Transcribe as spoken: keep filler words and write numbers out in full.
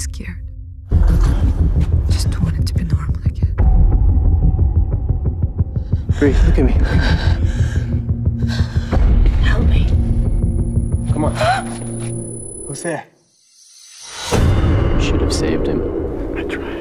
scared. Just want it to be normal again. Breathe, look at me. Help me. Come on. Who's there? You should have saved him. I tried.